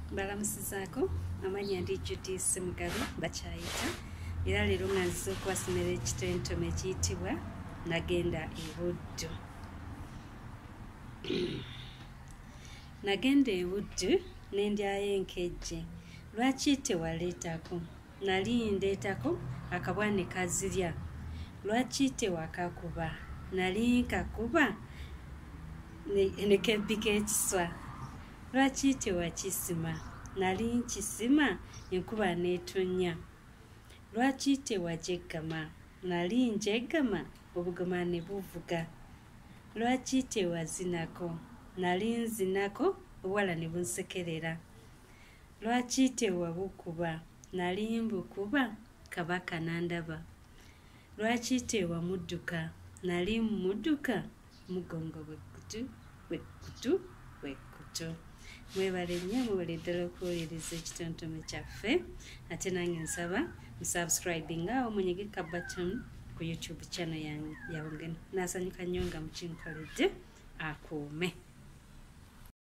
Balamusizaako amanya ndi Judy Semugabi bakyayita era leero nga nzize okuwasomera ekitontome ekiyitibwa Nagenda e Buddu. Nagenda e Buddu n'endyayo enkejje. Lwaki tewaleetako? Nali ndeetako akabwa ne kazirya. Lwaki tewakakuba? Nali nkakuba ne kebbika ekiswa. Lwaki tewakisima? Nali nkisima enkuba n'etonnya. Lwaki tewajeggama? Nali njeggama obugama ne buvuga. Lwaki tewazinako? Nali nzinako obuwala ne bunsekerera. Lwaki tewabukuba? Nali mbukuba kabaka n'andaba. Lwaki tewamudduka? Nali mudduka mugongo wekkutu wekkutu wekkutu. Mwebale nnyo mwebale ddala okuwuliriza ekitontome kyaffe ate nange nsaba musubscribinga awo munyigika button ku YouTube channel yange. Nasanyuka nnyo nga mukinkoledde. Akuume.